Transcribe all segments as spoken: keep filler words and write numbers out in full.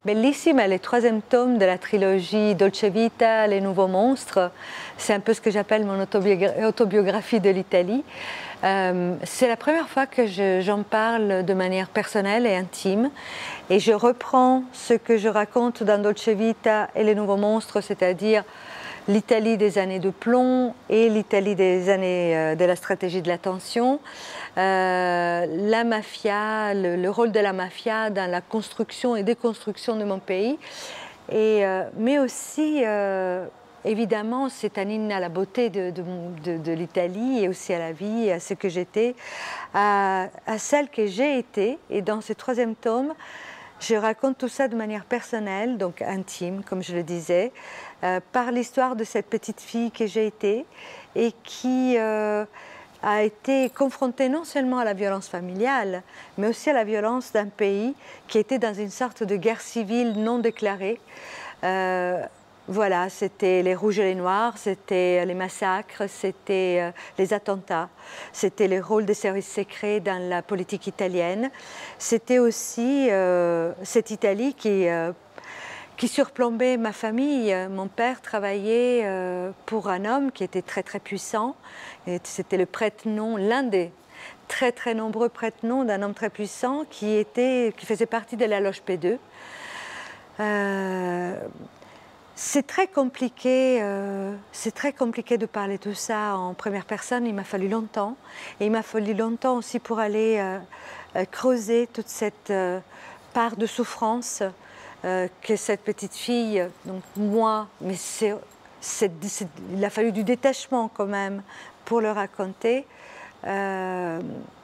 Bellissima est le troisième tome de la trilogie Dolce Vita, Les Nouveaux Monstres. C'est un peu ce que j'appelle mon autobiogra autobiographie de l'Italie. Euh, c'est la première fois que j'en parle de manière personnelle et intime. Et je reprends ce que je raconte dans Dolce Vita et Les Nouveaux Monstres, c'est-à-dire l'Italie des années de plomb et l'Italie des années euh, de la stratégie de l'attention, euh, la mafia, le, le rôle de la mafia dans la construction et déconstruction de mon pays, et, euh, mais aussi euh, évidemment c'est un hymne à la beauté de, de, de, de l'Italie et aussi à la vie, à ce que j'étais, à, à celle que j'ai été. Et dans ce troisième tome, je raconte tout ça de manière personnelle, donc intime, comme je le disais, euh, par l'histoire de cette petite fille que j'ai été et qui euh, a été confrontée non seulement à la violence familiale, mais aussi à la violence d'un pays qui était dans une sorte de guerre civile non déclarée. Euh, Voilà, c'était les rouges et les noirs, c'était les massacres, c'était euh, les attentats, c'était le rôle des services secrets dans la politique italienne. C'était aussi euh, cette Italie qui, euh, qui surplombait ma famille. Mon père travaillait euh, pour un homme qui était très très puissant. C'était le prête-nom, l'un des très très nombreux prête-noms d'un homme très puissant qui, était, qui faisait partie de la loge P deux. Euh, C'est très compliqué, euh, c'est très compliqué de parler de ça en première personne. Il m'a fallu longtemps, et il m'a fallu longtemps aussi pour aller euh, euh, creuser toute cette euh, part de souffrance euh, que cette petite fille, donc moi, mais c'est, c'est, c'est, il a fallu du détachement quand même pour le raconter. Euh,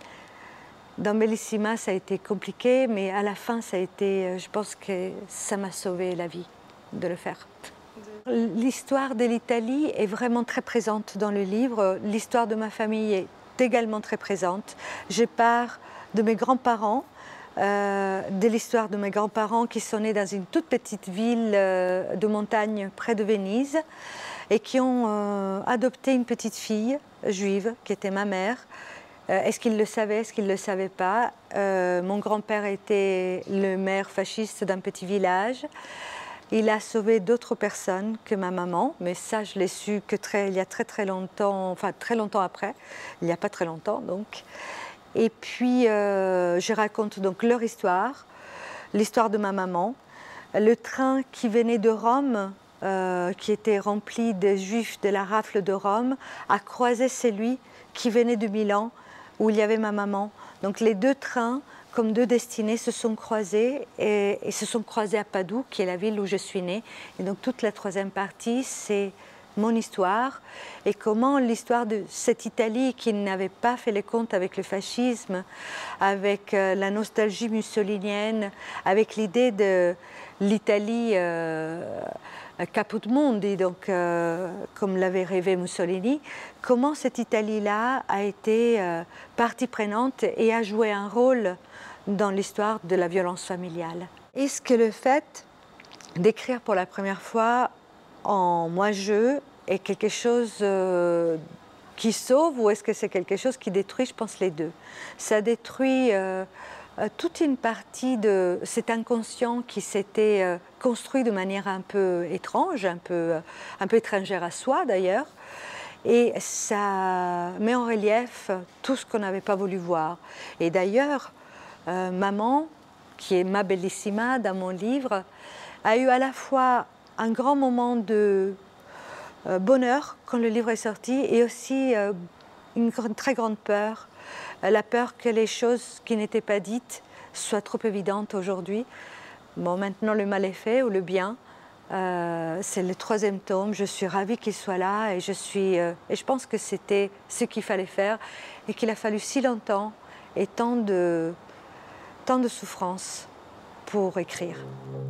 Dans Bellissima, ça a été compliqué, mais à la fin, ça a été, je pense que ça m'a sauvé la vie de le faire. L'histoire de l'Italie est vraiment très présente dans le livre. L'histoire de ma famille est également très présente. Je pars de mes grands-parents, euh, de l'histoire de mes grands-parents qui sont nés dans une toute petite ville euh, de montagne près de Venise et qui ont euh, adopté une petite fille juive qui était ma mère. Euh, est-ce qu'ils le savaient, est-ce qu'ils ne le savaient pas? euh, Mon grand-père était le maire fasciste d'un petit village. Il a sauvé d'autres personnes que ma maman, mais ça je l'ai su que très, il y a très très longtemps, enfin très longtemps après, il n'y a pas très longtemps donc. Et puis euh, je raconte donc leur histoire, l'histoire de ma maman, le train qui venait de Rome, euh, qui était rempli de juifs de la rafle de Rome, a croisé celui qui venait de Milan, où il y avait ma maman. Donc les deux trains, comme deux destinées, se sont croisés et, et se sont croisés à Padoue, qui est la ville où je suis née. Et donc toute la troisième partie, c'est mon histoire et comment l'histoire de cette Italie qui n'avait pas fait les comptes avec le fascisme, avec euh, la nostalgie mussolinienne, avec l'idée de l'Italie euh, caput mundi, donc euh, comme l'avait rêvé Mussolini, comment cette Italie-là a été euh, partie prenante et a joué un rôle dans l'histoire de la violence familiale. Est-ce que le fait d'écrire pour la première fois en moi-je est quelque chose euh, qui sauve ou est-ce que c'est quelque chose qui détruit? Je pense les deux. Ça détruit euh, euh, toute une partie de cet inconscient qui s'était euh, construit de manière un peu étrange, un peu, euh, un peu étrangère à soi d'ailleurs. Et ça met en relief tout ce qu'on n'avait pas voulu voir. Et d'ailleurs, euh, maman, qui est ma Bellissima dans mon livre, a eu à la fois un grand moment de euh, bonheur quand le livre est sorti et aussi euh, une très grande peur, euh, la peur que les choses qui n'étaient pas dites soient trop évidentes aujourd'hui. Bon, maintenant le mal est fait ou le bien. Euh, c'est le troisième tome, je suis ravie qu'il soit là et je, suis, euh, et je pense que c'était ce qu'il fallait faire et qu'il a fallu si longtemps et tant de, tant de souffrance pour écrire.